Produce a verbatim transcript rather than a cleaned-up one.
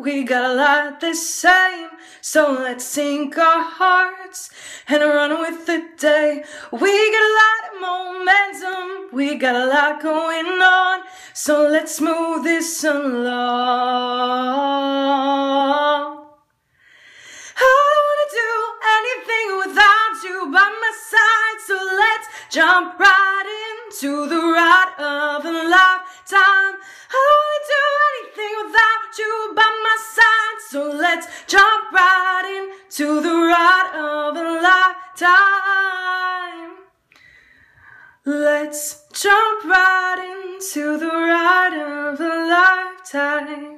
we got a lot the same, so let's sync our hearts and run with the day. We got a lot of momentum, we got a lot going on, so let's move this along. I don't wanna do anything without you by my side, so let's jump right into the ride of a lifetime. I don't wanna do anything without you by my side, so let's jump right into the ride of a lifetime. Let's jump right into the ride of a lifetime.